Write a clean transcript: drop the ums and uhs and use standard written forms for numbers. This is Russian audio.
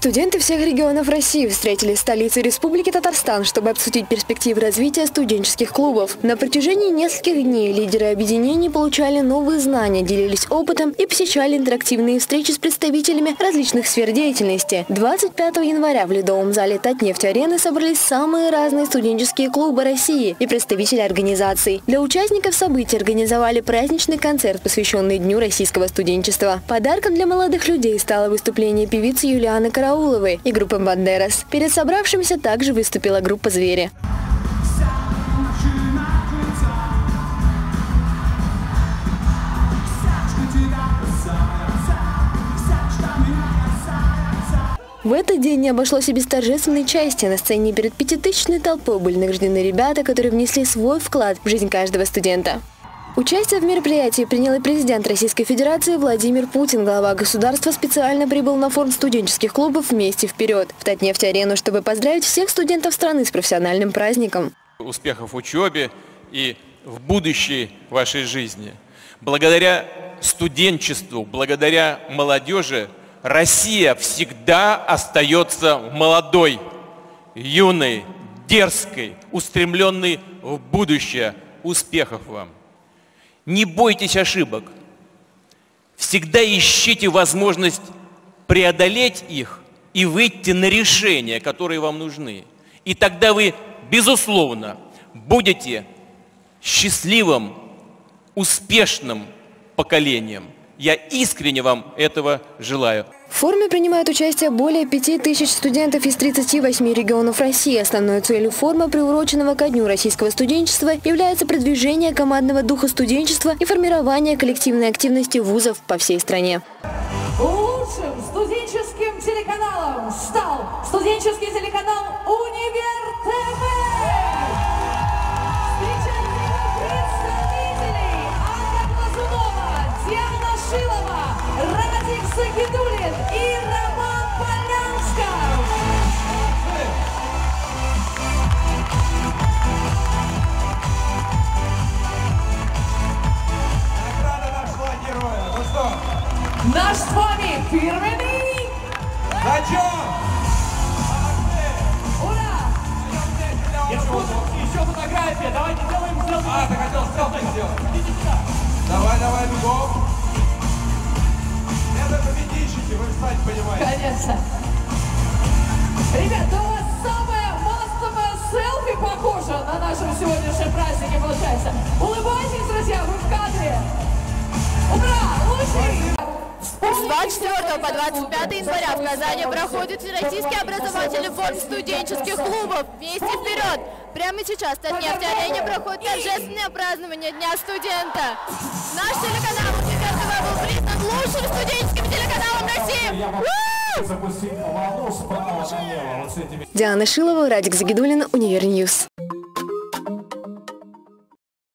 Студенты всех регионов России встретились в столице Республики Татарстан, чтобы обсудить перспективы развития студенческих клубов. На протяжении нескольких дней лидеры объединений получали новые знания, делились опытом и посещали интерактивные встречи с представителями различных сфер деятельности. 25 января в ледовом зале Татнефть-арены собрались самые разные студенческие клубы России и представители организаций. Для участников события организовали праздничный концерт, посвященный Дню российского студенчества. Подарком для молодых людей стало выступление певицы Юлианы Карауловой и группы «Бандерас». Перед собравшимися также выступила группа «Звери». В этот день не обошлось и без торжественной части. На сцене перед 5000-ной толпой были награждены ребята, которые внесли свой вклад в жизнь каждого студента. Участие в мероприятии принял и президент Российской Федерации Владимир Путин. Глава государства специально прибыл на форум студенческих клубов «Вместе вперед» в Татнефть-арену, чтобы поздравить всех студентов страны с профессиональным праздником. Успехов в учебе и в будущей вашей жизни. Благодаря студенчеству, благодаря молодежи Россия всегда остается молодой, юной, дерзкой, устремленной в будущее. Успехов вам! Не бойтесь ошибок. Всегда ищите возможность преодолеть их и выйти на решения, которые вам нужны. И тогда вы, безусловно, будете счастливым, успешным поколением. Я искренне вам этого желаю. В форуме принимают участие более 5000 студентов из 38 регионов России. Основной целью форума, приуроченного ко Дню российского студенчества, является продвижение командного духа студенчества и формирование коллективной активности вузов по всей стране. Лучшим студенческим телеканалом стал студенческий телеканал «Универ ТВ». Представителей Анна Глазунова, Диана Шилова, Радик Загидулин и Роман Полянсков. Награда нашла героя. Ну что? Наш с вами фирменный Зачем? Ура! Еще фотография, давайте делаем селфи. Ты хотел селфи сделать? Давай, бегом. Это победительщики, вы, кстати, понимаете. Конечно. Ребят, да у вас самое массовое селфи похоже на нашем сегодняшнем празднике получается. Улыбайтесь, друзья, вы в кадре. Ура! Лучший! С 24 по 25 января в Казани проходит Всероссийский образовательный форум студенческих клубов «Вместе вперед». Прямо сейчас в Татнефть-арене проходит торжественное празднование Дня студента. Наш телеканал «Универ ТВ» был признан лучшим студенческим телеканалом России. Диана Шилова, Радик Загидулин, Универньюз.